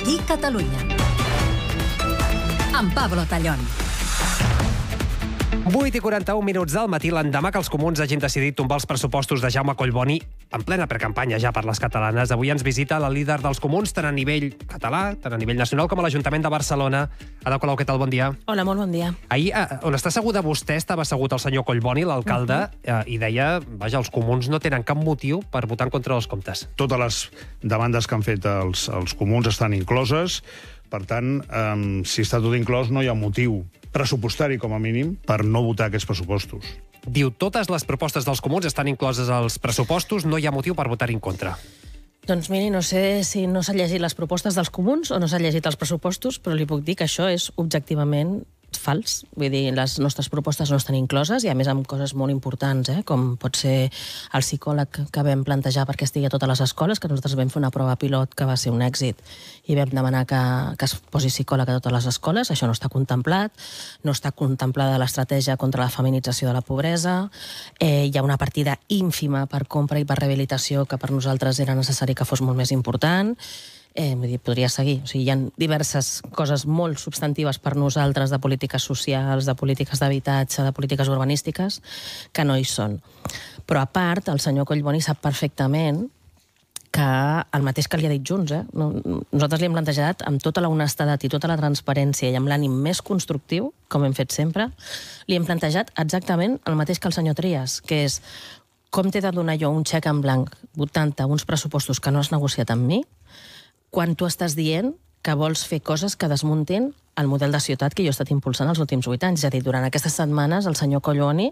Aquí Catalunya. Amb Pablo Tallón. 8:41 del matí, l'endemà que els comuns hagin decidit tombar els pressupostos de Jaume Collboni en plena precampanya ja per les catalanes. Avui ens visita la líder dels comuns, tant a nivell català, tant a nivell nacional, com a l'Ajuntament de Barcelona. Ada Colau, què tal? Bon dia. Hola, molt bon dia. Ahir, on està asseguda vostè, estava assegut el senyor Collboni, l'alcalde, i deia, vaja, els comuns no tenen cap motiu per votar en contra dels comptes. Totes les demandes que han fet els comuns estan incloses. Per tant, si està tot inclòs, no hi ha motiu pressupostari, com a mínim, per no votar aquests pressupostos. Diu, totes les propostes dels comuns estan incloses als pressupostos, no hi ha motiu per votar en contra. Doncs miri, no sé si no s'ha llegit les propostes dels comuns o no s'ha llegit els pressupostos, però li puc dir que això és objectivament fals. Vull dir, les nostres propostes no estan incloses i, a més, amb coses molt importants, com pot ser el psicòleg que vam plantejar perquè estigui a totes les escoles, que nosaltres vam fer una prova pilot que va ser un èxit i vam demanar que es posi psicòleg a totes les escoles. Això no està contemplat. No està contemplada l'estratègia contra la feminització de la pobresa. Hi ha una partida ínfima per compra i per rehabilitació que per nosaltres era necessari que fos molt més important. Podria seguir. O sigui, hi ha diverses coses molt substantives per nosaltres de polítiques socials, de polítiques d'habitatge, de polítiques urbanístiques, que no hi són. Però, a part, el senyor Collboni sap perfectament que el mateix que li ha dit Junts, nosaltres li hem plantejat amb tota la honestedat i tota la transparència i amb l'ànim més constructiu, com hem fet sempre, li hem plantejat exactament el mateix que el senyor Trias, que és com t'he de donar jo un xec en blanc votant-te uns pressupostos que no has negociat amb mi, quan tu estàs dient que vols fer coses que desmuntin el model de ciutat que jo he estat impulsant els últims 8 anys. És a dir, durant aquestes setmanes el senyor Collboni,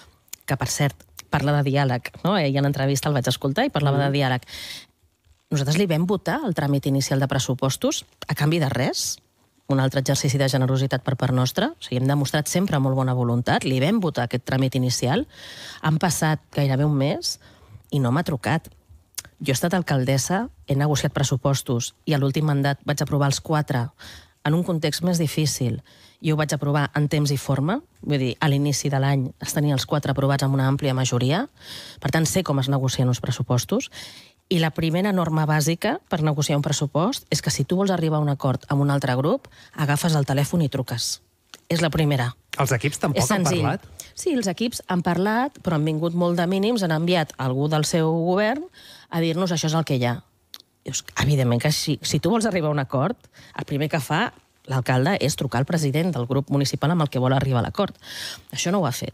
que per cert parla de diàleg, ell en entrevista el vaig escoltar i parlava de diàleg, nosaltres li vam votar el tràmit inicial de pressupostos a canvi de res, un altre exercici de generositat per part nostra. O sigui, hem demostrat sempre molt bona voluntat, li vam votar aquest tràmit inicial, han passat gairebé un mes i no m'ha trucat. Jo he estat alcaldessa, he negociat pressupostos i a l'últim mandat vaig aprovar els 4 en un context més difícil i ho vaig aprovar en temps i forma. Vull dir, a l'inici de l'any es tenien els 4 aprovats amb una àmplia majoria. Per tant, sé com es negocien uns pressupostos. I la primera norma bàsica per negociar un pressupost és que si tu vols arribar a un acord amb un altre grup, agafes el telèfon i truques. És la primera. Els equips tampoc han parlat? Sí, els equips han parlat, però han vingut molt de mínims, han enviat algú del seu govern a dir-nos això és el que hi ha. Dius, evidentment que si tu vols arribar a un acord, el primer que fa l'alcalde és trucar al president del grup municipal amb el que vol arribar a l'acord. Això no ho ha fet.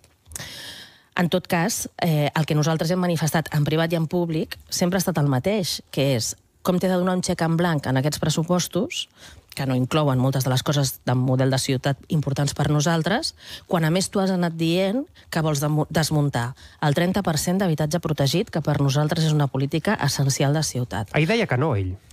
En tot cas, el que nosaltres hem manifestat en privat i en públic sempre ha estat el mateix, que és com t'he de donar un xec en blanc en aquests pressupostos, que no inclouen moltes de les coses del model de ciutat importants per nosaltres, quan a més tu has anat dient que vols desmuntar el 30% d'habitatge protegit, que per nosaltres és una política essencial de ciutat. Ahir deia que no, ell.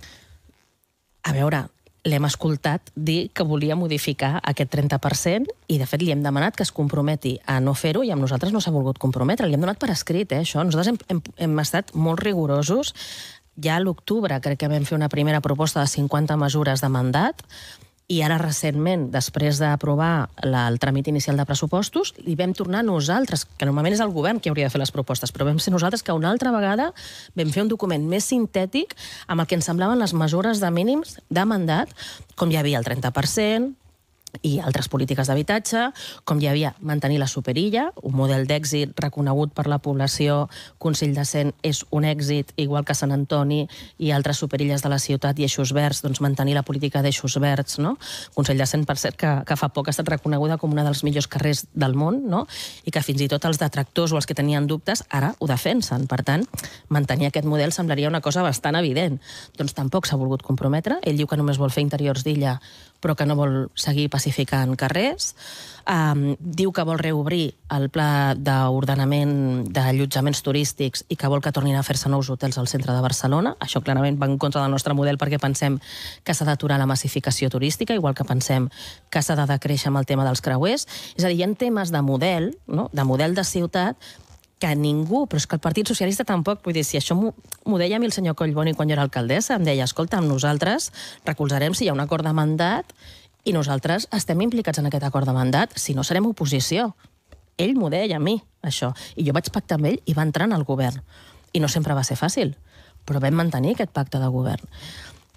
A veure, l'hem escoltat dir que volia modificar aquest 30% i, de fet, li hem demanat que es comprometi a no fer-ho i amb nosaltres no s'ha volgut comprometre. Li hem donat per escrit, això. Nosaltres hem estat molt rigorosos. Ja a l'octubre crec que vam fer una primera proposta de 50 mesures de mandat i ara recentment, després d'aprovar el tràmit inicial de pressupostos, li vam tornar nosaltres, que normalment és el govern qui hauria de fer les propostes, però vam ser nosaltres que una altra vegada vam fer un document més sintètic amb el que ens semblaven les mesures de mínims de mandat, com hi havia el 30%, i altres polítiques d'habitatge, com hi havia mantenir la superilla, un model d'èxit reconegut per la població. Consell de Cent és un èxit, igual que Sant Antoni i altres superilles de la ciutat i eixos verds, doncs mantenir la política d'eixos verds, no? Consell de Cent, per cert, que fa poc ha estat reconeguda com una dels millors carrers del món, no? I que fins i tot els detractors o els que tenien dubtes ara ho defensen. Per tant, mantenir aquest model semblaria una cosa bastant evident. Doncs tampoc s'ha volgut comprometre. Ell diu que només vol fer interiors d'illa, però que no vol seguir pacificant carrers. Diu que vol reobrir el pla d'ordenament d'allotjaments turístics i que vol que tornin a fer-se nous hotels al centre de Barcelona. Això clarament va en contra del nostre model perquè pensem que s'ha d'aturar la massificació turística, igual que pensem que s'ha de decréixer amb el tema dels creuers. És a dir, hi ha temes de model, no? De model de ciutat, que ningú, però és que el Partit Socialista tampoc, vull dir, si això m'ho deia a mi el senyor Collboni quan jo era alcaldessa, em deia, escolta, nosaltres recolzarem si hi ha un acord de mandat i nosaltres estem implicats en aquest acord de mandat, si no serem oposició. Ell m'ho deia a mi, això. I jo vaig pactar amb ell i va entrar en el govern. I no sempre va ser fàcil, però vam mantenir aquest pacte de govern.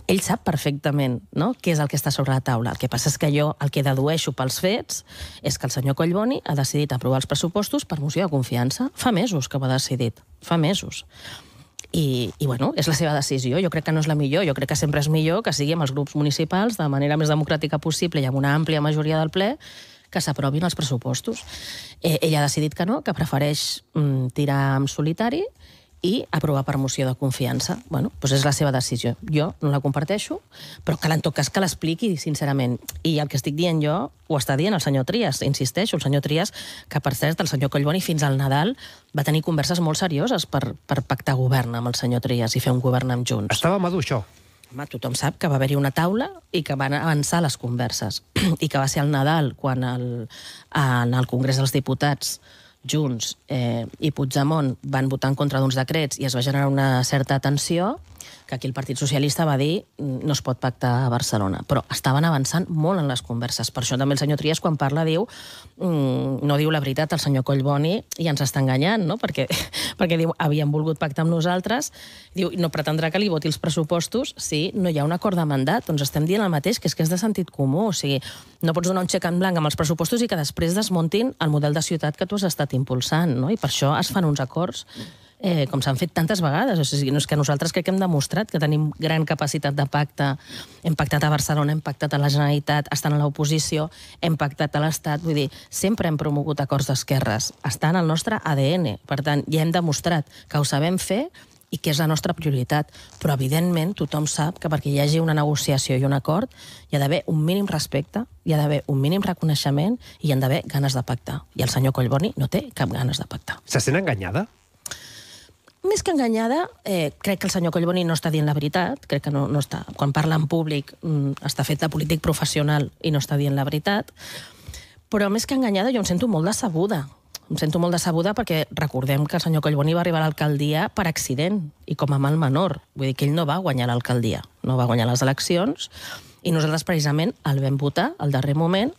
ell sap perfectament, no?, què és el que està sobre la taula. El que passa és que jo el que dedueixo pels fets és que el senyor Collboni ha decidit aprovar els pressupostos per moció de confiança. Fa mesos que ho ha decidit, fa mesos. I bueno, és la seva decisió. Jo crec que no és la millor. Jo crec que sempre és millor que sigui amb els grups municipals de manera més democràtica possible i amb una àmplia majoria del ple que s'aprovin els pressupostos. Ell ha decidit que no, que prefereix tirar en solitari i aprovar per moció de confiança. Bueno, doncs és la seva decisió. Jo no la comparteixo, però que en tot cas que l'expliqui sincerament. I el que estic dient jo ho està dient el senyor Trias, insisteixo, el senyor Trias, que per cert el senyor Collboni fins al Nadal va tenir converses molt serioses per pactar govern amb el senyor Trias i fer un govern amb Junts. Estava madur, això? Home, tothom sap que va haver-hi una taula i que van avançar les converses i que va ser al Nadal quan en el Congrés dels Diputats Junts i Puigdemont van votar en contra d'uns decrets i es va generar una certa tensió que aquí el Partit Socialista va dir no es pot pactar a Barcelona. Però estaven avançant molt en les converses. Per això també el senyor Trias, quan parla, diu no diu la veritat el senyor Collboni i ens està enganyant, no? Perquè diu, havien volgut pactar amb nosaltres, diu, no pretendrà que li voti els pressupostos si no hi ha un acord de mandat. Doncs estem dient el mateix, que és de sentit comú. O sigui, no pots donar un xec en blanc amb els pressupostos i que després desmuntin el model de ciutat que tu has estat impulsant, no? I per això es fan uns acords com s'han fet tantes vegades. O sigui, no és que nosaltres crec que hem demostrat que tenim gran capacitat de pacte. Hem pactat a Barcelona, hem pactat a la Generalitat, estan a l'oposició, hem pactat a l'Estat. Vull dir, sempre hem promogut acords d'esquerres. Estan al nostre ADN. Per tant, ja hem demostrat que ho sabem fer i que és la nostra prioritat. Però, evidentment, tothom sap que perquè hi hagi una negociació i un acord hi ha d'haver un mínim respecte, hi ha d'haver un mínim reconeixement i hi ha d'haver ganes de pactar. I el senyor Collboni no té cap ganes de pactar. Se sent enganyada? Més que enganyada, crec que el senyor Collboni no està dient la veritat, crec que no està, quan parla en públic està fet de polític professional i no està dient la veritat, però més que enganyada jo em sento molt decebuda. Em sento molt decebuda perquè recordem que el senyor Collboni va arribar a l'alcaldia per accident i com a mal menor. Vull dir que ell no va guanyar l'alcaldia, no va guanyar les eleccions i nosaltres precisament el vam votar al darrer moment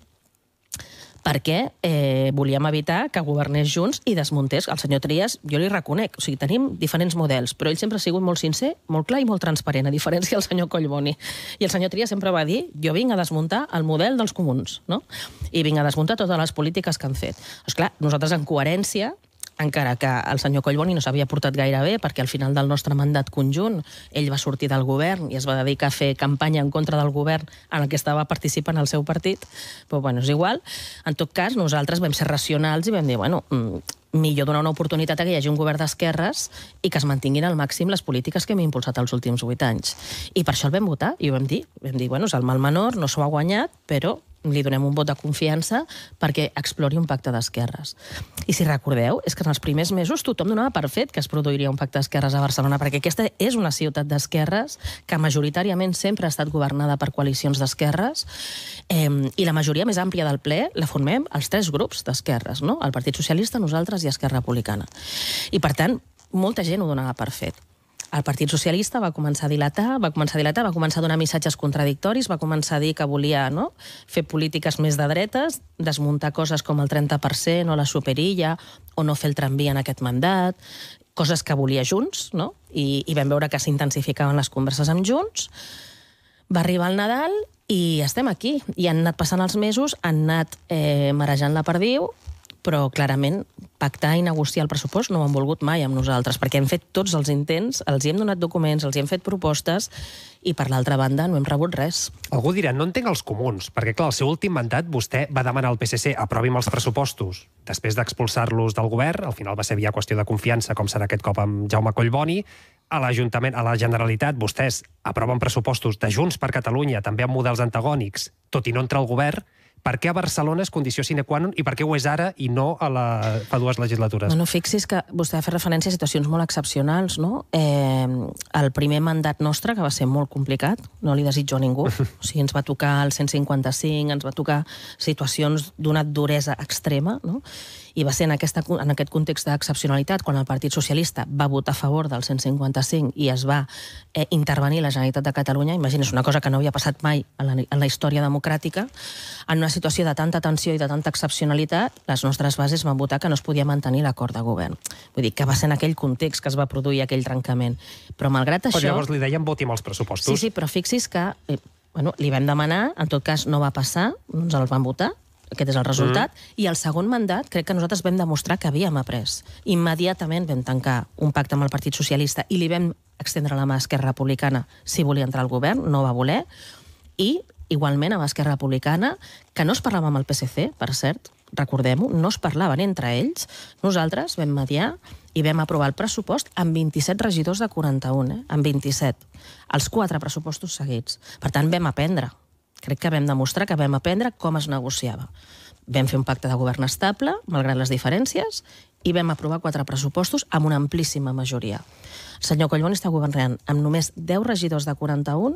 perquè volíem evitar que governés Junts i desmuntés el senyor Trias. Jo li reconec, o sigui, tenim diferents models, però ell sempre ha sigut molt sincer, molt clar i molt transparent, a diferència del senyor Collboni. I el senyor Trias sempre va dir, jo vinc a desmuntar el model dels comuns, no? I vinc a desmuntar totes les polítiques que han fet. Esclar, nosaltres en coherència, encara que el senyor Collboni no s'havia portat gaire bé, perquè al final del nostre mandat conjunt ell va sortir del govern i es va dedicar a fer campanya en contra del govern en el que estava participant el seu partit, però bueno, és igual. En tot cas, nosaltres vam ser racionals i vam dir, bueno, millor donar una oportunitat a que hi hagi un govern d'esquerres i que es mantinguin al màxim les polítiques que hem impulsat els últims 8 anys. I per això el vam votar i ho vam dir, bueno, és el mal menor, no s'ho ha guanyat, però li donem un vot de confiança perquè explori un pacte d'esquerres. I si recordeu, és que en els primers mesos tothom donava per fet que es produiria un pacte d'esquerres a Barcelona, perquè aquesta és una ciutat d'esquerres que majoritàriament sempre ha estat governada per coalicions d'esquerres i la majoria més àmplia del ple la formem els 3 grups d'esquerres, no? El Partit Socialista, nosaltres i Esquerra Republicana. I per tant, molta gent ho donava per fet. El Partit Socialista va començar a dilatar, va començar a donar missatges contradictoris, va començar a dir que volia fer polítiques més de dretes, desmuntar coses com el 30% o la superilla, o no fer el tramvia en aquest mandat, coses que volia Junts, no? I vam veure que s'intensificaven les converses amb Junts. Va arribar el Nadal i estem aquí. I han anat passant els mesos, han anat marejant la perdiu, però clarament pactar i negociar el pressupost no ho han volgut mai amb nosaltres, perquè hem fet tots els intents, els hi hem donat documents, els hi hem fet propostes, i per l'altra banda no hem rebut res. Algú dirà, no entenc els comuns, perquè clar, el seu últim mandat vostè va demanar al PSC aprovi'm els pressupostos. Després d'expulsar-los del govern, al final va ser via qüestió de confiança, com serà aquest cop amb Jaume Collboni, a l'Ajuntament, a la Generalitat, vostès aproven pressupostos de Junts per Catalunya, també amb models antagònics, tot i no entrar al govern. Per què a Barcelona és condició sine qua non i per què ho és ara i no fa 2 legislatures? Bueno, fixi's que vostè ha fet referència a situacions molt excepcionals, no? El primer mandat nostre, que va ser molt complicat, no li desitjo a ningú, o sigui, ens va tocar el 155, ens va tocar situacions d'una duresa extrema, no? I va ser en aquest context d'excepcionalitat quan el Partit Socialista va votar a favor del 155 i es va intervenir la Generalitat de Catalunya, imagina't, una cosa que no havia passat mai en la història democràtica, en una situació de tanta tensió i de tanta excepcionalitat, les nostres bases van votar que no es podia mantenir l'acord de govern. Vull dir, que va ser en aquell context que es va produir aquell trencament. Però malgrat això... Però llavors li deien voti amb els pressupostos. Sí, però fixi's que li vam demanar, en tot cas no va passar, no ens el van votar, aquest és el resultat, i el segon mandat crec que nosaltres vam demostrar que havíem après. Immediatament vam tancar un pacte amb el Partit Socialista i li vam extendre la mà a Esquerra Republicana si volia entrar al govern, no va voler, i igualment amb Esquerra Republicana, que no es parlava amb el PSC, per cert, recordem-ho, no es parlaven entre ells, nosaltres vam mediar i vam aprovar el pressupost amb 27 regidors de 41, amb 27, els 4 pressupostos seguits. Per tant, vam aprendre. Crec que vam demostrar que vam aprendre com es negociava. Vam fer un pacte de govern estable, malgrat les diferències, i vam aprovar 4 pressupostos amb una amplíssima majoria. El senyor Collboni està governant amb només 10 regidors de 41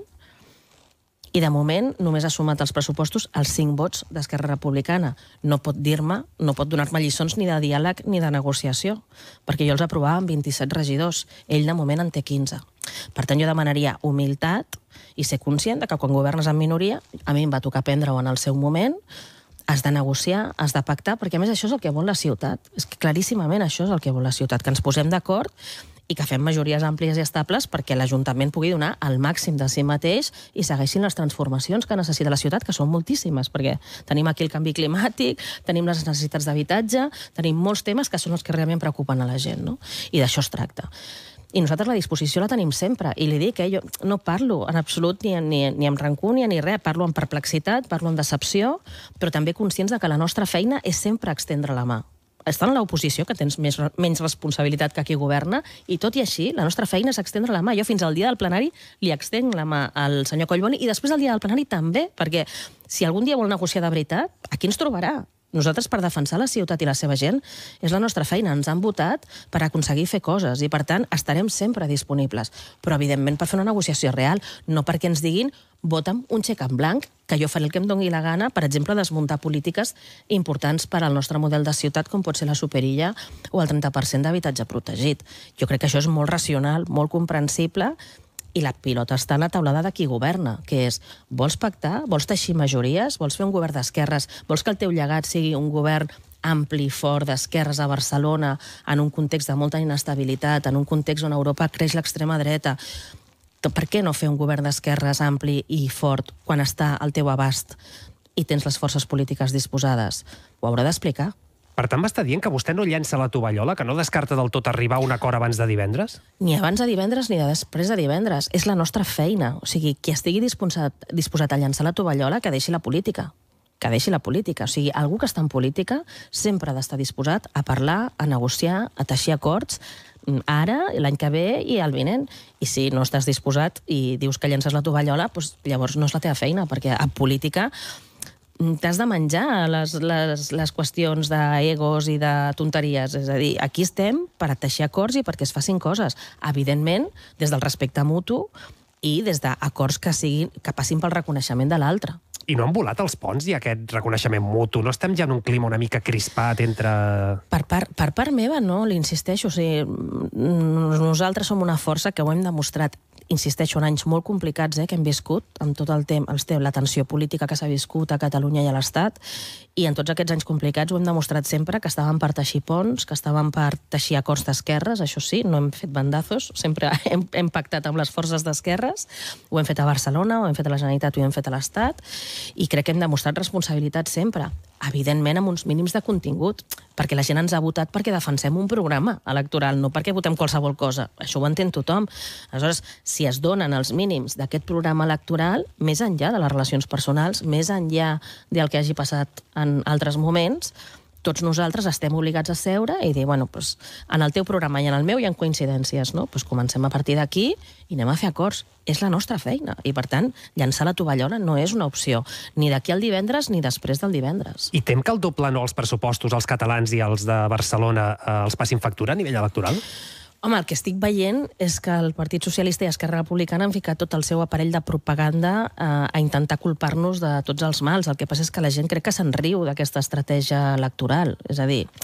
i, de moment, només ha sumat als pressupostos els 5 vots d'Esquerra Republicana. No pot dir-me, no pot donar-me lliçons ni de diàleg ni de negociació, perquè jo els aprovava amb 27 regidors. Ell, de moment, en té 15. Per tant, jo demanaria humilitat i ser conscient que quan governes en minoria, a mi em va tocar prendre-ho en el seu moment, has de negociar, has de pactar, perquè a més això és el que vol la ciutat. És que claríssimament això és el que vol la ciutat, que ens posem d'acord i que fem majories àmplies i estables perquè l'Ajuntament pugui donar el màxim de si mateix i segueixin les transformacions que necessita la ciutat, que són moltíssimes, perquè tenim aquí el canvi climàtic, tenim les necessitats d'habitatge, tenim molts temes que són els que realment preocupen a la gent, no? I d'això es tracta. I nosaltres la disposició la tenim sempre. I li dic, jo no parlo en absolut ni amb rancúnia ni res, parlo amb perplexitat, parlo amb decepció, però també conscients que la nostra feina és sempre extendre la mà. Estar en l'oposició, que tens menys responsabilitat que qui governa, i tot i així, la nostra feina és extendre la mà. Jo fins al dia del plenari li extenc la mà al senyor Collboni i després al dia del plenari també, perquè si algun dia vol negociar de veritat, aquí ens trobarà. Nosaltres, per defensar la ciutat i la seva gent, és la nostra feina. Ens han votat per aconseguir fer coses i, per tant, estarem sempre disponibles. Però, evidentment, per fer una negociació real, no perquè ens diguin vota'm un xec en blanc, que jo faré el que em doni la gana, per exemple, desmuntar polítiques importants per al nostre model de ciutat, com pot ser la superilla o el 30% d'habitatge protegit. Jo crec que això és molt racional, molt comprensible, i la pilota està en la taulada de qui governa, que és, vols pactar, vols teixir majories, vols fer un govern d'esquerres, vols que el teu llegat sigui un govern ampli, fort, d'esquerres a Barcelona, en un context de molta inestabilitat, en un context on Europa creix l'extrema dreta. Per què no fer un govern d'esquerres ampli i fort quan està al teu abast i tens les forces polítiques disposades? Ho haurà d'explicar. Per tant, m'està dient que vostè no llença la tovallola, que no descarta del tot arribar a un acord abans de divendres? Ni abans de divendres ni després de divendres. És la nostra feina. O sigui, qui estigui disposat a llançar la tovallola, que deixi la política. Que deixi la política. O sigui, algú que està en política sempre ha d'estar disposat a parlar, a negociar, a teixir acords, ara, l'any que ve i el vinent. I si no estàs disposat i dius que llences la tovallola, doncs llavors no és la teva feina, perquè a política t'has de menjar les qüestions d'egos i de tonteries. És a dir, aquí estem per teixir acords i perquè es facin coses. Evidentment, des del respecte mutu i des d'acords que passin pel reconeixement de l'altre. I no han volat els ponts i aquest reconeixement mutu? No estem ja en un clima una mica crispat entre... Per part meva, no, li insisteixo. O sigui, nosaltres som una força que ho hem demostrat, insisteixo, en anys molt complicats que hem viscut, amb tot el temps, la tensió política que s'ha viscut a Catalunya i a l'Estat, i en tots aquests anys complicats ho hem demostrat sempre que estàvem per teixir ponts, que estàvem per teixir acords d'esquerres, això sí, no hem fet bandazos, sempre hem pactat amb les forces d'esquerres, ho hem fet a Barcelona, ho hem fet a la Generalitat, ho hem fet a l'Estat, i crec que hem demostrat responsabilitat sempre, evidentment amb uns mínims de contingut, perquè la gent ens ha votat perquè defensem un programa electoral, no perquè votem qualsevol cosa. Això ho entén tothom. Aleshores, si es donen els mínims d'aquest programa electoral, més enllà de les relacions personals, més enllà del que hagi passat en altres moments, tots nosaltres estem obligats a seure i dir, bueno, doncs, en el teu programa i en el meu hi ha coincidències, no? Doncs comencem a partir d'aquí i anem a fer acords. És la nostra feina. I, per tant, llançar la tovallola no és una opció, ni d'aquí al divendres ni després del divendres. I tem que el doble no als pressupostos, als catalans i als de Barcelona, els passin factura a nivell electoral? Home, el que estic veient és que el Partit Socialista i Esquerra Republicana han ficat tot el seu aparell de propaganda a intentar culpar-nos de tots els mals. El que passa és que la gent crec que se'n riu d'aquesta estratègia electoral. És a dir,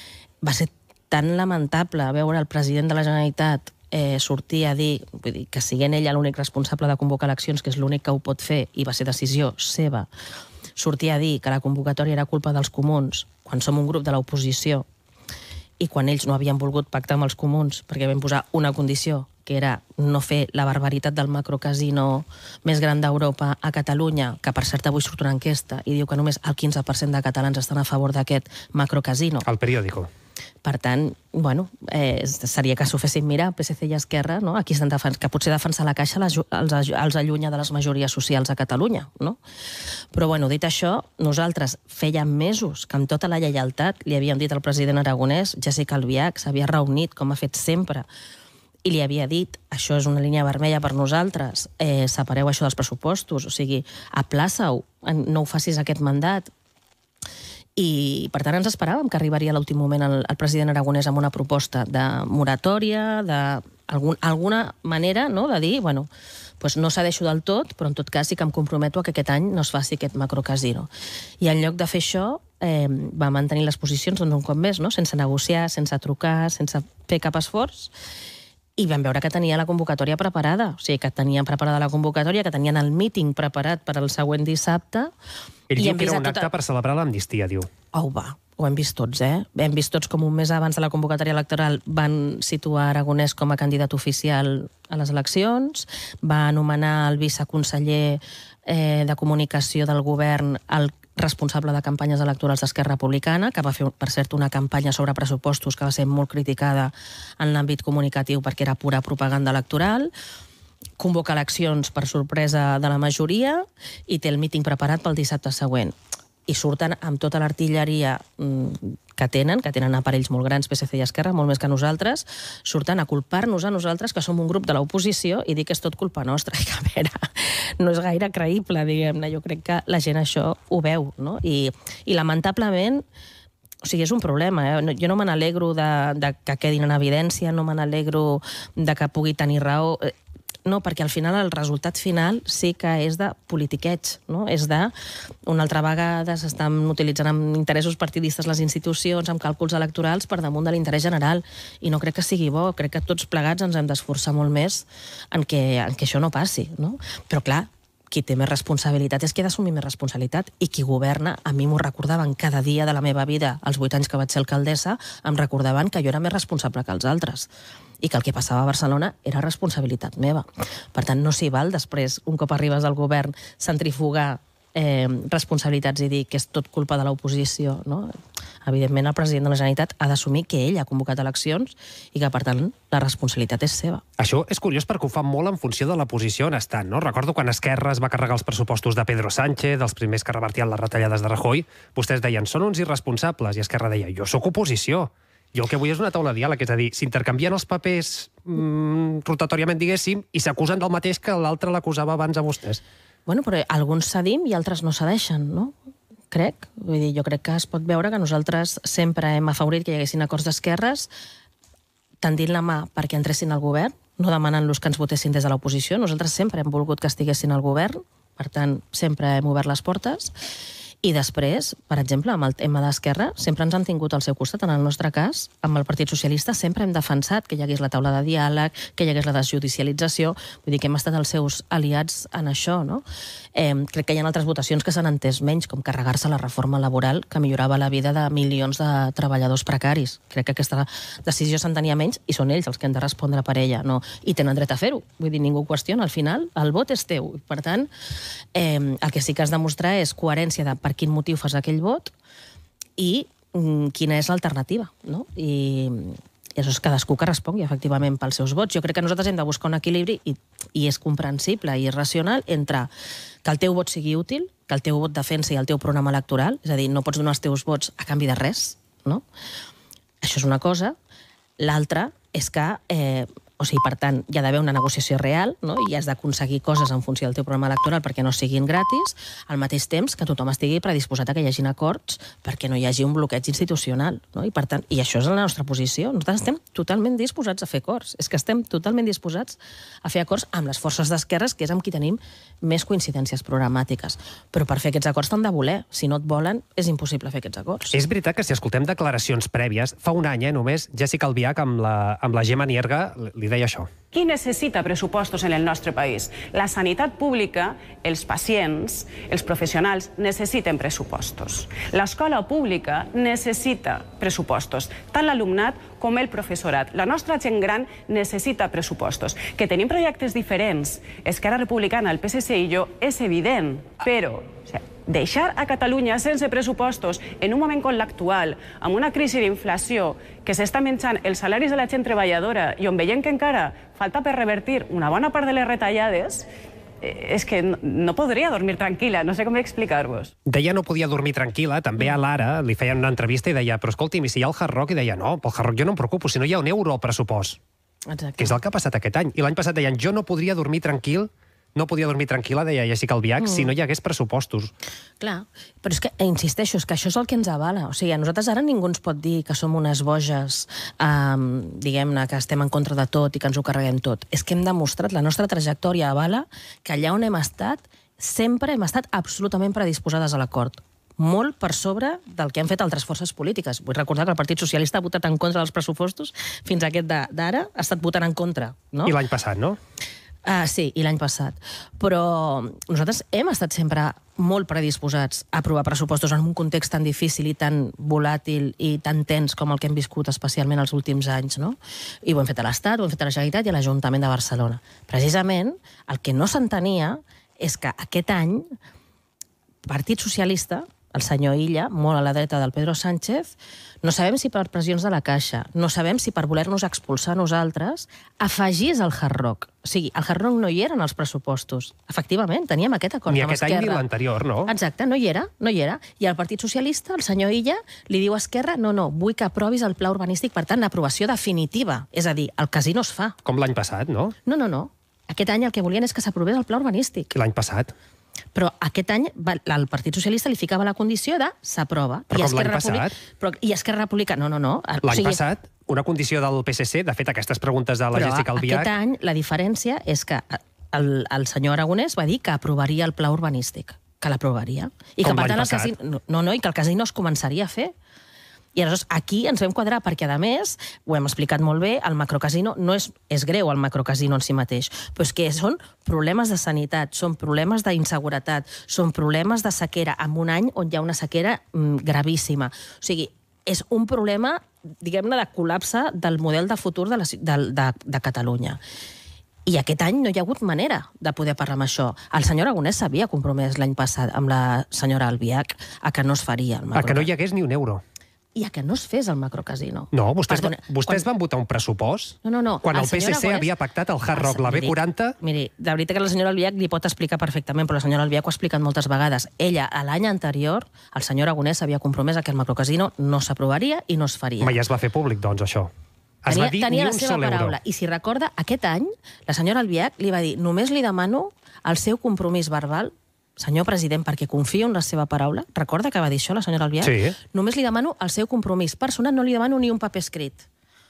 va ser tan lamentable veure el president de la Generalitat sortir a dir, vull dir, que siguent ella l'únic responsable de convocar eleccions, que és l'únic que ho pot fer, i va ser decisió seva, sortir a dir que la convocatòria era culpa dels comuns, quan som un grup de l'oposició, i quan ells no havien volgut pactar amb els comuns perquè vam posar una condició, que era no fer la barbaritat del macrocasino més gran d'Europa a Catalunya, que per cert avui surt una enquesta i diu que només el 15% de catalans estan a favor d'aquest macrocasino. El periòdico. Per tant, bueno, seria que s'ho fessin mirar, PSC i Esquerra, no? Aquí que potser defensar la Caixa els allunya de les majories socials a Catalunya, no? Però, bueno, dit això, nosaltres feia mesos que amb tota la lleialtat li havíem dit al president aragonès, Jessica Albiach, s'havia reunit, com ha fet sempre, i li havia dit, això és una línia vermella per nosaltres, separeu això dels pressupostos, o sigui, aplaça-ho, no ho facis aquest mandat. I, per tant, ens esperàvem que arribaria a l'últim moment el president aragonès amb una proposta de moratòria, d'alguna manera, no?, de dir, bueno, doncs no cedeixo del tot, però en tot cas sí que em comprometo a que aquest any no es faci aquest macrocasino. I en lloc de fer això, va mantenir les posicions un cop més, no?, sense negociar, sense trucar, sense fer cap esforç, i vam veure que tenia la convocatòria preparada, o sigui, que tenien preparada la convocatòria, que tenien el míting preparat per al següent dissabte. Ell diu que era un acte per celebrar l'amnistia, diu. Ho hem vist tots, Hem vist tots com un mes abans de la convocatòria electoral van situar Aragonès com a candidat oficial a les eleccions, va anomenar el viceconseller de comunicació del govern el responsable de campanyes electorals d'Esquerra Republicana, que va fer, per cert, una campanya sobre pressupostos que va ser molt criticada en l'àmbit comunicatiu perquè era pura propaganda electoral, convoca eleccions per sorpresa de la majoria i té el míting preparat pel dissabte següent. I surten amb tota l'artilleria que tenen aparells molt grans, PSC i Esquerra, molt més que nosaltres, surten a culpar-nos a nosaltres, que som un grup de l'oposició, i dir que és tot culpa nostra. I que, a veure, no és gaire creïble, diguem-ne. Jo crec que la gent això ho veu, no? I lamentablement, o sigui, és un problema. Jo no me n'alegro de que quedin en evidència, no me n'alegro de que pugui tenir raó. No, perquè al final el resultat final sí que és de politiqueig, no? És de, una altra vegada s'estan utilitzant amb interessos partidistes les institucions, amb càlculs electorals per damunt de l'interès general, i no crec que sigui bo. Crec que tots plegats ens hem d'esforçar molt més en que això no passi, no? Però clar, qui té més responsabilitat és qui ha d'assumir més responsabilitat, i qui governa, a mi m'ho recordaven cada dia de la meva vida, als 8 anys que vaig ser alcaldessa, em recordaven que jo era més responsable que els altres, i que el que passava a Barcelona era responsabilitat meva. Per tant, no s'hi val després, un cop arribes al govern, centrifugar responsabilitats i dir que és tot culpa de l'oposició, no? Evidentment, el president de la Generalitat ha d'assumir que ell ha convocat eleccions i que, per tant, la responsabilitat és seva. Això és curiós perquè ho fa molt en funció de la posició on estan, no? Recordo quan Esquerra es va carregar els pressupostos de Pedro Sánchez, dels primers que revertien les retallades de Rajoy, vostès deien, són uns irresponsables, i Esquerra deia, jo sóc oposició. Jo el que vull és una taula de diàleg, és a dir, s'intercanvien els papers rotatoriament, diguéssim, i s'acusen del mateix que l'altre l'acusava abans a vostès. Bueno, però alguns cedim i altres no cedeixen, no? Crec. Vull dir, jo crec que es pot veure que nosaltres sempre hem afavorit que hi haguessin acords d'esquerres tendint la mà perquè entressin al govern, no demanant-los que ens votessin des de l'oposició. Nosaltres sempre hem volgut que estiguessin al govern, per tant, sempre hem obert les portes. I després, per exemple, amb el tema d'Esquerra, sempre ens han tingut al seu costat. En el nostre cas, amb el Partit Socialista, sempre hem defensat que hi hagués la taula de diàleg, que hi hagués la desjudicialització. Vull dir que hem estat els seus aliats en això, no? Crec que hi ha altres votacions que s'han entès menys, com carregar-se la reforma laboral que millorava la vida de milions de treballadors precaris. Crec que aquesta decisió s'entenia menys i són ells els que han de respondre per ella, no? I tenen dret a fer-ho. Vull dir, ningú qüestiona. Al final, el vot és teu. Per tant, el que sí que has de mostrar és coherència de per quin motiu fas aquell vot i quina és l'alternativa, no? I això és cadascú que respongui, efectivament, pels seus vots. Jo crec que nosaltres hem de buscar un equilibri i és comprensible i és racional entre que el teu vot sigui útil, que el teu vot defensi el teu programa electoral, és a dir, no pots donar els teus vots a canvi de res, no? Això és una cosa. L'altra és que o sigui, per tant, hi ha d'haver una negociació real, no? I has d'aconseguir coses en funció del teu programa electoral perquè no siguin gratis, al mateix temps que tothom estigui predisposat a que hi hagin acords perquè no hi hagi un bloqueig institucional, no? I per tant, i això és la nostra posició. Nosaltres estem totalment disposats a fer acords. És que estem totalment disposats a fer acords amb les forces d'esquerres, que és amb qui tenim més coincidències programàtiques. Però per fer aquests acords t'han de voler. Si no et volen, és impossible fer aquests acords. És veritat que si escoltem declaracions prèvies, fa un any, només, Jessica Albiach amb la Gemma Nierga li deia això. Qui necessita pressupostos en el nostre país? La sanitat pública, els pacients, els professionals necessiten pressupostos. L'escola pública necessita pressupostos, tant l'alumnat com el professorat. La nostra gent gran necessita pressupostos. Que tenim projectes diferents, Esquerra Republicana, el PSC i jo, és evident, però deixar a Catalunya sense pressupostos en un moment com l'actual, amb una crisi d'inflació que s'està menjant els salaris de la gent treballadora i on veiem que encara falta per revertir una bona part de les retallades, és que no podria dormir tranquil·la, no sé com explicar-vos. Deia no podia dormir tranquil·la, també a l'Ara li feien una entrevista i deia, però escolti'm, i si hi ha el Hard Rock? I deia, no, pel Hard Rock jo no em preocupo, si no hi ha un euro al pressupost. Exacte. Que és el que ha passat aquest any. I l'any passat deien, jo no podria dormir tranquil, no podia dormir tranquil·la, deia Jessica Albiach, si no hi hagués pressupostos. Clar, però és que, insisteixo, és que això és el que ens avala. O sigui, a nosaltres ara ningú ens pot dir que som unes boges, diguem-ne, que estem en contra de tot i que ens ho carreguem tot. És que hem demostrat, la nostra trajectòria avala que allà on hem estat, sempre hem estat absolutament predisposades a l'acord. Molt per sobre del que han fet altres forces polítiques. Vull recordar que el Partit Socialista ha votat en contra dels pressupostos, fins a aquest d'ara ha estat votant en contra. No? I l'any passat, no? Sí, i l'any passat. Però nosaltres hem estat sempre molt predisposats a aprovar pressupostos en un context tan difícil i tan volàtil i tan tens com el que hem viscut especialment els últims anys, no? I ho hem fet a l'Estat, ho hem fet a la Generalitat i a l'Ajuntament de Barcelona. Precisament, el que no s'entenia és que aquest any Partit Socialista, el senyor Illa, molt a la dreta del Pedro Sánchez, no sabem si per pressions de la Caixa, no sabem si per voler-nos expulsar nosaltres, afegís el Hard Rock. O sigui, el Hard Rock no hi era en els pressupostos. Efectivament, teníem aquest acord ni amb aquest Esquerra. any ni l'anterior, no? Exacte, no hi era, no hi era. I el Partit Socialista, el senyor Illa, li diu a Esquerra, no, vull que aprovis el pla urbanístic, per tant, l'aprovació definitiva. És a dir, el casino es fa. Com l'any passat, no? No. Aquest any el que volien és que s'aprovés el pla urbanístic. I l'any passat. Però aquest any el Partit Socialista li ficava la condició de s'aprova. Però com l'any passat? I Esquerra Republicana, no. L'any passat, una condició del PSC, de fet, aquestes preguntes de la Jessica Albiach... Però aquest any la diferència és que el senyor Aragonès va dir que aprovaria el pla urbanístic, que l'aprovaria. I que, per tant, i que el casino es començaria a fer. I aleshores aquí ens vam quadrar perquè, a més, ho hem explicat molt bé, el macrocasino no és greu, el macrocasino en si mateix, però és que són problemes de sanitat, són problemes d'inseguretat, són problemes de sequera, en un any on hi ha una sequera gravíssima. O sigui, és un problema, diguem-ne, de col·lapse del model de futur de Catalunya. I aquest any no hi ha hagut manera de poder parlar amb això. El senyor Aragonès s'havia compromès l'any passat amb la senyora Albiach a que no es faria el macrocasino. A que no hi hagués ni un euro. I a que no es fes el macrocasino. No, vostès van votar un pressupost quan el PSC havia pactat el Hard Rock, la B40... Miri, de veritat que la senyora Albiach li pot explicar perfectament, però la senyora Albiach ho ha explicat moltes vegades. Ella, l'any anterior, el senyor Aragonès s'havia compromès a que el macrocasino no s'aprovaria i no es faria. Ja es va fer públic, doncs, això. Es va dir ni un sol euro. I si recorda, aquest any, la senyora Albiach li va dir només li demano el seu compromís verbal, senyor president, perquè confio en la seva paraula. Recorda que va dir això la senyora Albiach? Sí. Només li demano el seu compromís personal, no li demano ni un paper escrit.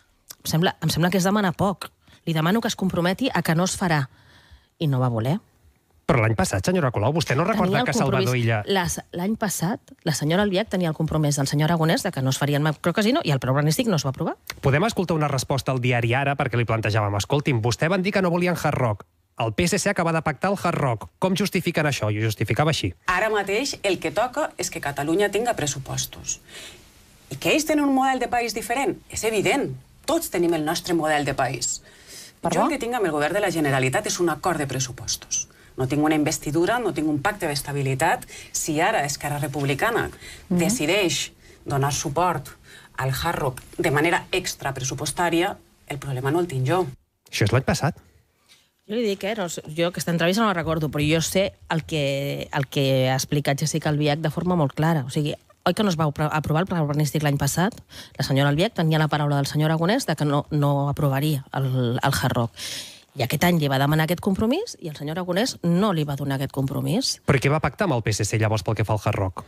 Em sembla que es demana poc. Li demano que es comprometi a que no es farà. I no va voler. Però l'any passat, senyora Colau, vostè no recorda que Salvador Illa... L'any passat, la senyora Albiach tenia el compromís del senyor Aragonès de que no es faria el macrocasino i el pla urbanístic no es va aprovar. Podem escoltar una resposta al diari Ara perquè li plantejàvem, escolti'm, vostè van dir que no volien Hard Rock. El PSC acaba de pactar el Hard Rock. Com justifiquen això? I ho justificava així. Ara mateix el que toca és que Catalunya tinga pressupostos. I que ells tenen un model de país diferent. És evident. Tots tenim el nostre model de país. Jo el que tinc amb el govern de la Generalitat és un acord de pressupostos. No tinc una investidura, no tinc un pacte d'estabilitat. Si ara Esquerra Republicana decideix donar suport al Hard Rock de manera extrapressupostària, el problema no el tinc jo. Això és l'any passat. Jo li dic, jo aquesta entrevista no la recordo, però jo sé el que ha explicat Jessica Albiach de forma molt clara. O sigui, oi que no es va aprovar el pla urbanístic l'any passat? La senyora Albiach tenia la paraula del senyor Aragonès de que no aprovaria el Hard Rock. I aquest any li va demanar aquest compromís i el senyor Aragonès no li va donar aquest compromís. Però què va pactar amb el PSC llavors pel que fa al Hard Rock?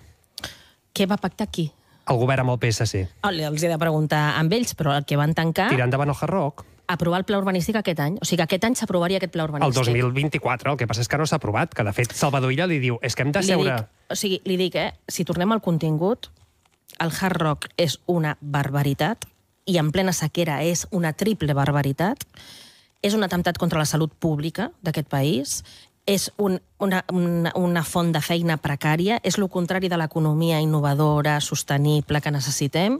Què va pactar qui? El govern amb el PSC. Els he de preguntar amb ells, però el que van tancar... Tirar endavant el Hard Rock. Aprovar el pla urbanístic aquest any. O sigui, que aquest any s'aprovaria aquest pla urbanístic. El 2024, el que passa és que no s'ha aprovat, que de fet Salvador Illa li diu, és que hem de seure... Li dic, si tornem al contingut, el Hard Rock és una barbaritat, i en plena sequera és una triple barbaritat, és un atemptat contra la salut pública d'aquest país, és una font de feina precària, és el contrari de l'economia innovadora, sostenible que necessitem,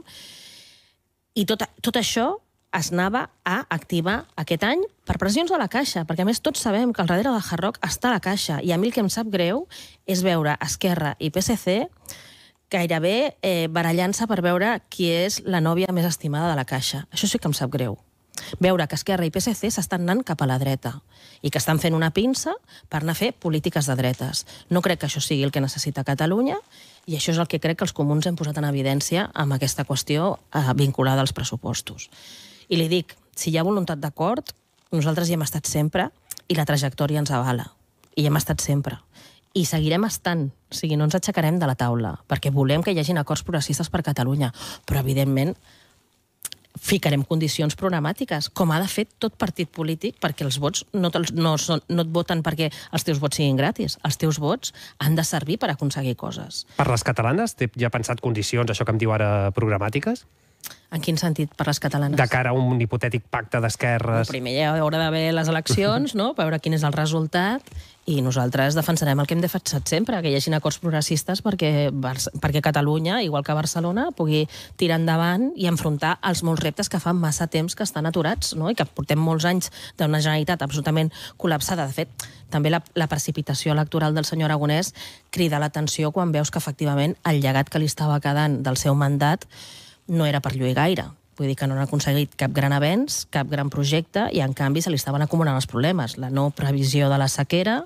i tot això es anava a activar aquest any per pressions de la Caixa, perquè a més tots sabem que al darrere del Hard Rock està la Caixa, i a mi el que em sap greu és veure Esquerra i PSC gairebé barallant-se per veure qui és la nòvia més estimada de la Caixa. Això sí que em sap greu. Veure que Esquerra i PSC s'estan anant cap a la dreta i que estan fent una pinça per anar a fer polítiques de dretes. No crec que això sigui el que necessita Catalunya i això és el que crec que els comuns hem posat en evidència amb aquesta qüestió vinculada als pressupostos. I li dic, si hi ha voluntat d'acord, nosaltres hi hem estat sempre i la trajectòria ens avala. I hi hem estat sempre. I seguirem estant, o sigui, no ens aixecarem de la taula, perquè volem que hi hagin acords progressistes per Catalunya, però evidentment ficarem condicions programàtiques, com ha de fer tot partit polític, perquè els vots no et voten perquè els teus vots siguin gratis. Els teus vots han de servir per aconseguir coses. Per les catalanes, té ja pensat condicions, això que em diu ara, programàtiques? En quin sentit, per les catalanes? De cara a un hipotètic pacte d'esquerres... Primer hi haurà d'haver les eleccions, no?, per veure quin és el resultat, i nosaltres defensarem el que hem defensat sempre, que hi hagin acords progressistes perquè Catalunya, igual que Barcelona, pugui tirar endavant i enfrontar els molts reptes que fa massa temps que estan aturats, no?, i que portem molts anys d'una Generalitat absolutament col·lapsada. De fet, també la precipitació electoral del senyor Aragonès crida l'atenció quan veus que, efectivament, el llegat que li estava quedant del seu mandat no era per lluir gaire. Vull dir que no han aconseguit cap gran avenç, cap gran projecte, i en canvi se li estaven acumulant els problemes. La no previsió de la sequera,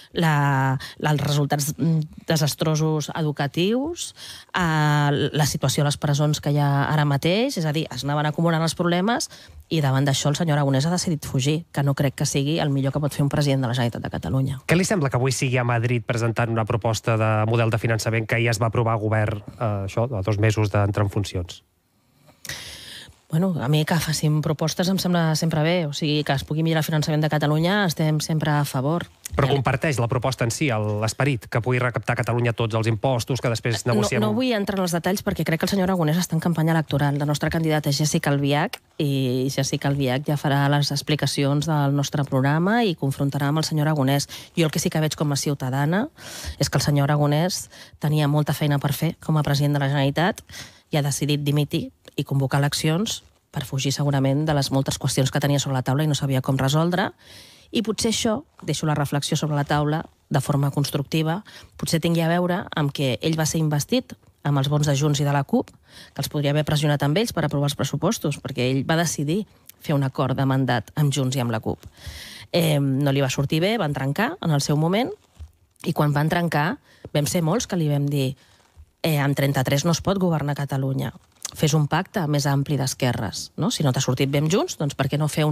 els resultats desastrosos educatius, la situació a les presons que hi ha ara mateix, és a dir, es anaven acumulant els problemes i davant d'això el senyor Aragonès ha decidit fugir, que no crec que sigui el millor que pot fer un president de la Generalitat de Catalunya. Què li sembla que avui sigui a Madrid presentant una proposta de model de finançament que ahir es va aprovar a govern, això, a 2 mesos d'entrar en funcions? Bueno, a mi que facin propostes em sembla sempre bé, o sigui, que es pugui millorar el finançament de Catalunya estem sempre a favor. Però comparteix la proposta en si, l'esperit, que pugui recaptar Catalunya tots els impostos, que després negociem... No vull entrar en els detalls perquè crec que el senyor Aragonès està en campanya electoral. La nostra candidata és Jéssica Albiach i Jéssica Albiach ja farà les explicacions del nostre programa i confrontarà amb el senyor Aragonès. Jo el que sí que veig com a ciutadana és que el senyor Aragonès tenia molta feina per fer com a president de la Generalitat i ha decidit dimitir i convocar eleccions per fugir segurament de les moltes qüestions que tenia sobre la taula i no sabia com resoldre. I potser això, deixo la reflexió sobre la taula de forma constructiva, potser tingui a veure amb que ell va ser investit amb els vots de Junts i de la CUP, que els podria haver pressionat amb ells per aprovar els pressupostos, perquè ell va decidir fer un acord de mandat amb Junts i amb la CUP. No li va sortir bé, van trencar en el seu moment, i quan van trencar vam ser molts que li vam dir amb 33 no es pot governar Catalunya. Fes un pacte més ampli d'esquerres. No? Si no t'ha sortit bé amb Junts, doncs per què no fer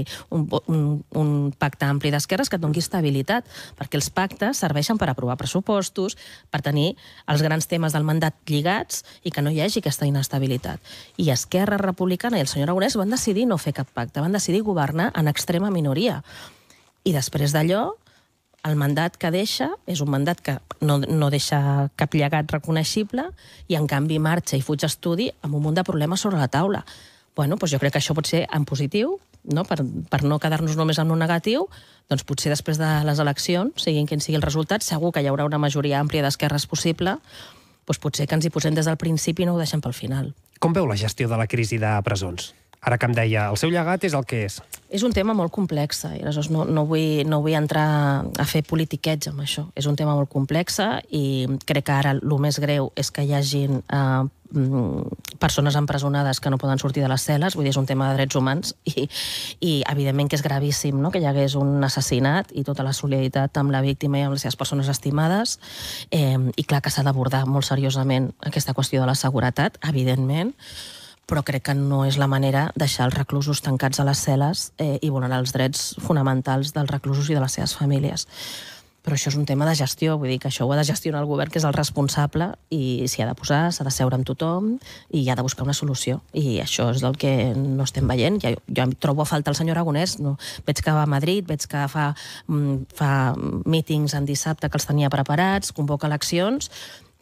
un pacte ampli d'esquerres que et doni estabilitat? Perquè els pactes serveixen per aprovar pressupostos, per tenir els grans temes del mandat lligats i que no hi hagi aquesta inestabilitat. I Esquerra Republicana i el senyor Aragonès van decidir no fer cap pacte, van decidir governar en extrema minoria. I després d'allò, el mandat que deixa és un mandat que no deixa cap llegat reconeixible i, en canvi, marxa i fuig a estudi amb un munt de problemes sobre la taula. Bueno, doncs jo crec que això pot ser en positiu, no? Per no quedar-nos només en un negatiu, doncs potser després de les eleccions, siguin quin sigui el resultat, segur que hi haurà una majoria àmplia d'esquerres possible, doncs potser que ens hi posem des del principi i no ho deixem pel final. Com veu la gestió de la crisi de presons? Ara que em deia, el seu llegat és el que és. És un tema molt complex, i aleshores no vull entrar a fer politiqueig amb això. És un tema molt complex i crec que ara el més greu és que hi hagin persones empresonades que no poden sortir de les cel·les, vull dir, és un tema de drets humans i evidentment que és gravíssim, no?, que hi hagués un assassinat i tota la solidaritat amb la víctima i amb les seves persones estimades, i clar que s'ha d'abordar molt seriosament aquesta qüestió de la seguretat, evidentment, però crec que no és la manera deixar els reclusos tancats a les cel·les i vulnerar els drets fonamentals dels reclusos i de les seves famílies. Però això és un tema de gestió, vull dir que això ho ha de gestionar el govern, que és el responsable, i s'hi ha de posar, s'ha de seure amb tothom i hi ha de buscar una solució. I això és el que no estem veient. Jo em trobo a faltar el senyor Aragonès. No? Veig que va a Madrid, veig que fa mítings en dissabte que els tenia preparats, convoca eleccions,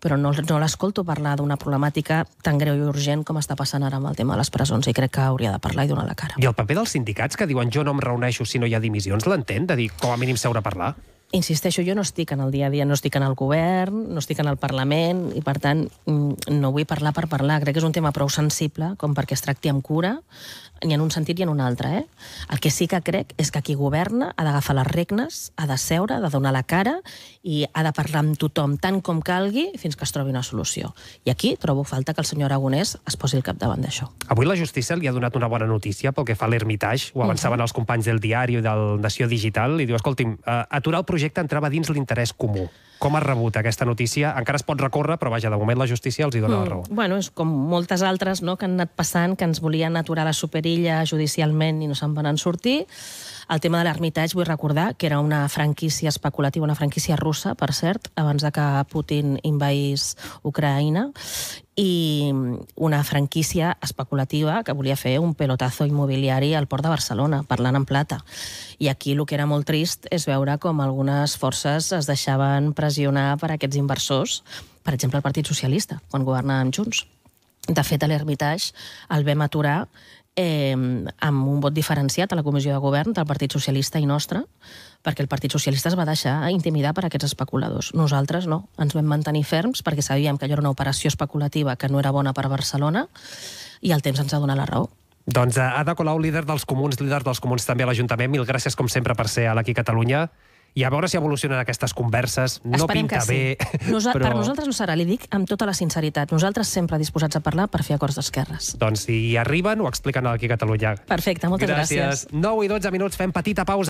però no l'escolto parlar d'una problemàtica tan greu i urgent com està passant ara amb el tema de les presons, i crec que hauria de parlar i donar la cara. I el paper dels sindicats que diuen jo no em reuneixo si no hi ha dimissions, l'entén? De dir, com a mínim seure a parlar? Insisteixo, jo no estic en el dia a dia, no estic en el govern, no estic en el Parlament, i per tant no vull parlar per parlar. Crec que és un tema prou sensible com perquè es tracti amb cura, ni en un sentit ni en un altre. El que sí que crec és que qui governa ha d'agafar les regnes, ha de seure, ha de donar la cara i ha de parlar amb tothom tant com calgui fins que es trobi una solució. I aquí trobo falta que el senyor Aragonès es posi al capdavant d'això. Avui la justícia li ha donat una bona notícia pel que fa a l'Hermitage, ho avançaven els companys del Diari i del Nació Digital, i diu, escolti'm, aturar el projecte entrava dins l'interès comú. Com ha rebut aquesta notícia? Encara es pot recórrer, però vaja, de moment la justícia els hi dona la raó. Bueno, és com moltes altres, no?, que han anat passant, que ens volien aturar la superilla judicialment i no se'n van sortir. El tema de l'Hermitage, vull recordar que era una franquícia especulativa, una franquícia russa, per cert, abans de que Putin envaís Ucraïna, i una franquícia especulativa que volia fer un pelotazo immobiliari al Port de Barcelona, parlant en plata. I aquí el que era molt trist és veure com algunes forces es deixaven pressionar per aquests inversors, per exemple el Partit Socialista, quan governàvem junts. De fet, a l'Hermitage el vam aturar amb un vot diferenciat a la Comissió de Govern del Partit Socialista i nostre, perquè el Partit Socialista es va deixar intimidar per aquests especuladors. Nosaltres no, ens vam mantenir ferms perquè sabíem que allò era una operació especulativa que no era bona per Barcelona, i el temps ens ha donat la raó. Doncs Ada Colau, líder dels Comuns també a l'Ajuntament, mil gràcies com sempre per ser aquí a Catalunya. I a veure si evolucionen aquestes converses. No Esperem pinta que sí. bé, però... Per nosaltres no serà, li dic amb tota la sinceritat. Nosaltres sempre disposats a parlar per fer acords d'esquerres. Doncs si hi arriben, ho expliquen aquí a Catalunya. Perfecte, moltes gràcies. 9 i 12 minuts, fem petita pausa.